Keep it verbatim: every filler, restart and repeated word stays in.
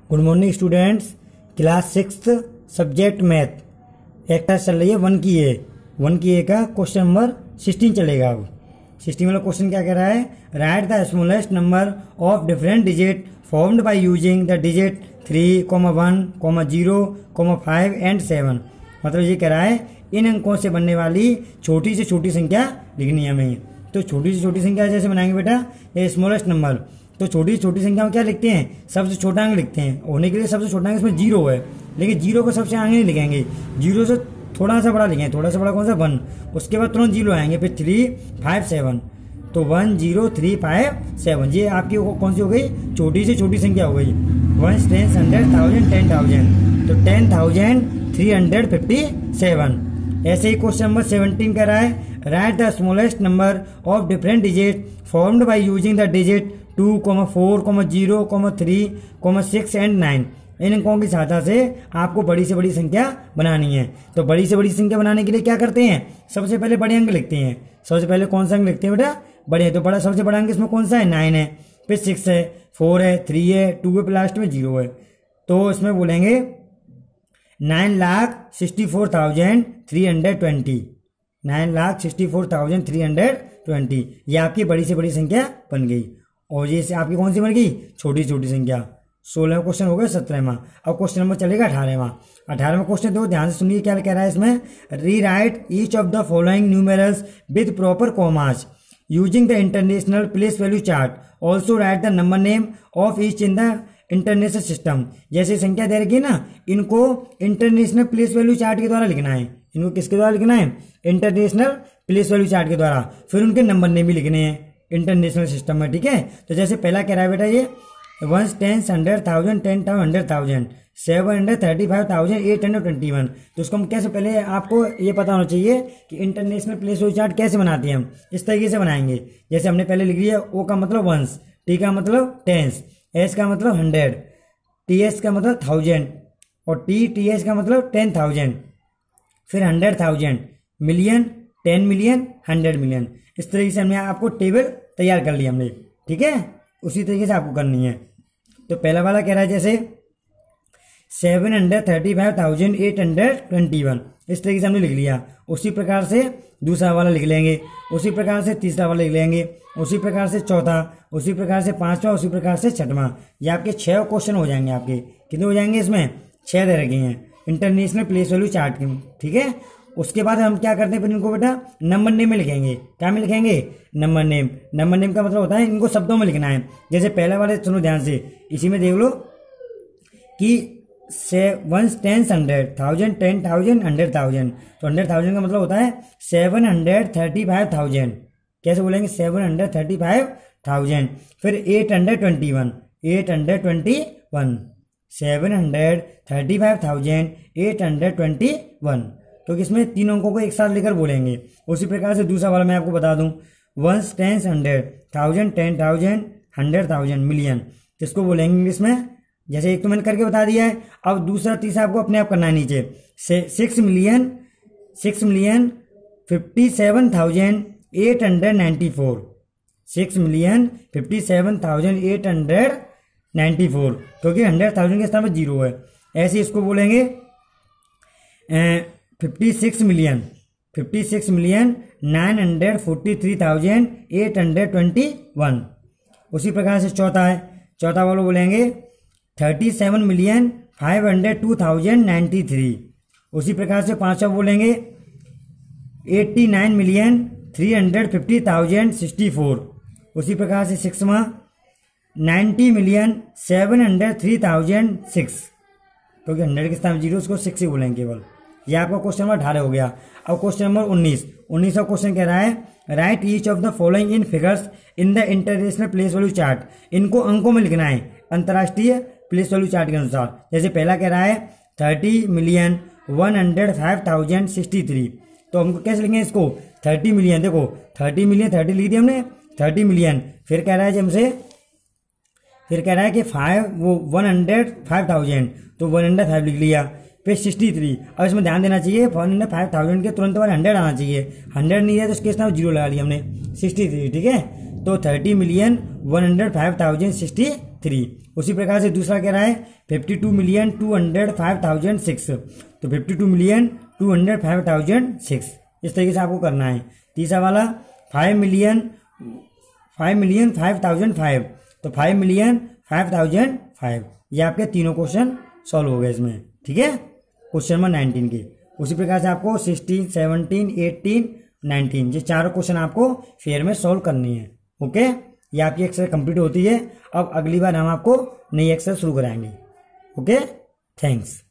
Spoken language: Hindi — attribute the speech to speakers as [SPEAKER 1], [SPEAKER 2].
[SPEAKER 1] Good morning students. Class six subject math exercise चल रही है वन की ए वन की ए का क्वेश्चन नंबर सिक्सटीन चलेगा। अब सिक्सटीन वाला क्वेश्चन क्या कह रहा है, write the smallest number of different digit formed by using the digit three comma one comma zero comma five and seven. मतलब ये कह रहा है इन अंकों से बनने वाली छोटी से छोटी संख्या लिखनी है हमें। तो छोटी से छोटी संख्या जैसे बनाएंगे बेटा, ये स्मॉलेस्ट नंबर, तो छोटी से छोटी संख्या में क्या लिखते हैं, सबसे छोटा अंक लिखते हैं। होने के लिए सबसे छोटा अंक इसमें जीरो है, लेकिन जीरो को सबसे आगे नहीं लिखेंगे, जीरो से थोड़ा सा बड़ा लिखेंगे। थोड़ा सा बड़ा कौन सा, वन। उसके बाद तुरंत जीरो आएंगे, फिर थ्री फाइव सेवन, तो one zero three five seven. ये आपकी कौन सी हो गई, छोटी से छोटी संख्या हो गई। One ten hundred thousand ten thousand, तो ten thousand three hundred fifty seven. ऐसे ही क्वेश्चन नंबर सेवनटीन कह रहा है, write the smallest number of different digit formed by using the digit two comma four comma zero comma three comma six and nine. इन अंकों की सहायता से आपको बड़ी से बड़ी संख्या बनानी है। तो बड़ी से बड़ी संख्या बनाने के लिए क्या करते हैं, सबसे पहले बड़े अंक लिखते हैं। सबसे पहले कौन सा अंक लिखते हैं बेटा, बड़े। तो बड़ा सबसे बड़ा अंक इसमें कौन सा है, नाइन है, फिर सिक्स है, फोर है, थ्री है, टू है, लास्ट में जीरो है। तो इसमें बोलेंगे nine lakh sixty four thousand three hundred twenty nine lakh sixty four thousand three hundred twenty. ये आपकी बड़ी से बड़ी संख्या बन गई। और ये आपकी कौन सी बन गई, छोटी छोटी संख्या। सोलहवां क्वेश्चन हो गया सत्रहवां। अब क्वेश्चन नंबर चलेगा अठारहवां। अठारहवां क्वेश्चन दो ध्यान से सुनिए क्या कह रहा है इसमें, rewrite each of the following numerals with proper commas using the international place value chart. Also write the number name of each in the international system. जैसे संख्या दे रखी है ना, इनको इंटरनेशनल प्लेस वैल्यू चार्ट के द्वारा लिखना है। इनको किसके द्वारा लिखना है, इंटरनेशनल प्लेस वैल्यू चार्ट के द्वारा। फिर उनके नंबर नेम भी लिखने हैं इंटरनेशनल सिस्टम में, ठीक है। तो जैसे पहला कह रहा है बेटा, ये one ten hundred thousand ten thousand hundred thousand seven hundred thirty five thousand eight hundred twenty one. तो उसको हम कैसे, पहले आपको ये पता होना चाहिए कि इंटरनेशनल प्लेस वैल्यू चार्ट कैसे बनाते हैं हम। इस तरीके से बनाएंगे, जैसे हमने पहले लिख लिया, ओ का मतलब वंस, टी का मतलब टेंस, एस का मतलब हंड्रेड, टी एस का मतलब थाउजेंड, और टी टी एस का मतलब टेन थाउजेंड, फिर hundred thousand, million, ten million, hundred million. इस तरीके से हमने आपको टेबल तैयार कर लिया हमने, ठीक है। उसी तरीके से आपको करनी है। तो पहला वाला कह रहा है जैसे seven hundred thirty five thousand eight hundred twenty one, इस तरीके से हमने लिख लिया। उसी प्रकार से दूसरा वाला लिख लेंगे, उसी प्रकार से तीसरा वाला लिख लेंगे, उसी प्रकार से चौथा, उसी प्रकार से पांचवा, उसी प्रकार से छठवां। ये आपके छह क्वेश्चन हो जाएंगे। आपके कितने हो जाएंगे, इसमें छह दे रखे हैं इंटरनेशनल प्लेस वैल्यू चार्ट के, ठीक है। उसके बाद हम क्या करते हैं, फिर इनको बेटा नंबर नेम में लिखेंगे। क्या में लिखेंगे, नंबर नेम। नंबर नेम का मतलब होता है इनको शब्दों में लिखना है। जैसे पहले वाले सुनो ध्यान से, इसी में देख लो कि से one ten hundred thousand ten thousand hundred thousand, तो हंड्रेड थाउजेंड का मतलब होता है seven hundred thirty five thousand. कैसे बोलेंगे, seven hundred thirty five thousand. फिर eight hundred twenty one eight hundred twenty one seven hundred thirty five thousand eight hundred twenty one. तो इसमें तीन अंकों को एक साथ लेकर बोलेंगे। उसी प्रकार से दूसरा वाला मैं आपको बता दूं, one ten hundred thousand ten thousand hundred thousand million, इसको बोलेंगे इंग्लिश में। जैसे एक तो मैंने करके बता दिया है, अब दूसरा तीसरा आपको अपने आप करना है नीचे। Six million six million fifty seven thousand eight hundred ninety four six million fifty seven thousand eight hundred ninety four, क्योंकि हंड्रेड थाउजेंड के स्थान पर जीरो है। ऐसे इसको बोलेंगे fifty six million fifty six million nine hundred forty three thousand eight hundred twenty one. उसी प्रकार से चौथा है, चौथा वाला बोलेंगे thirty seven million five hundred two thousand ninety three. उसी प्रकार से पांचवा बोलेंगे eighty nine million three hundred fifty thousand sixty four. उसी प्रकार से सिक्सवां ninety million seven hundred three thousand six, क्योंकि हंड्रेड के स्थान जीरो, उसको सिक्स ही बोलेंगे केवल। यह आपका क्वेश्चन नंबर अठारह हो गया। अब क्वेश्चन नंबर उन्नीस उन्नीसवा क्वेश्चन कह रहा है, write each of the following in figures in the international place value chart. इनको अंकों में लिखना है अंतर्राष्ट्रीय प्लेस वैल्यू चार्ट के अनुसार। जैसे पहला कह रहा है thirty million one hundred five thousand sixty three, तो हमको कैसे लिखेंगे इसको, थर्टी मिलियन। देखो थर्टी मिलियन थर्टी लिख दिया हमने, थर्टी मिलियन। फिर कह रहा है हमसे, फिर कह रहा है कि फाइव वो वन हंड्रेड फाइव थाउजेंड, तो वन हंड्रेड फाइव लिख लिया। फिर सिक्सटी थ्री, अब इसमें ध्यान देना चाहिए वन हंड्रेड फाइव थाउजेंड के तुरंत बाद हंड्रेड आना चाहिए। हंड्रेड नहीं है तो इसके साथ जीरो लगा लिया हमने, सिक्सटी थ्री, ठीक है। तो thirty million one hundred five thousand sixty three. उसी प्रकार से दूसरा कह रहा है fifty two million two hundred five thousand six, तो fifty two million two hundred five thousand six, इस तरीके से आपको करना है। तीसरा वाला five million five million five thousand five, तो five million five thousand five, ये आपके तीनों क्वेश्चन सॉल्व हो गए इसमें, ठीक है, क्वेश्चन नंबर नाइनटीन के। उसी प्रकार से आपको सिक्सटीन, सेवनटीन, एटीन, नाइनटीन, ये चारों क्वेश्चन आपको फेयर में सॉल्व करनी है। ओके, ये आपकी एक्सरसाइज कंप्लीट होती है। अब अगली बार हम आपको नई एक्सरसाइज शुरू कराएंगे। Okay, thanks.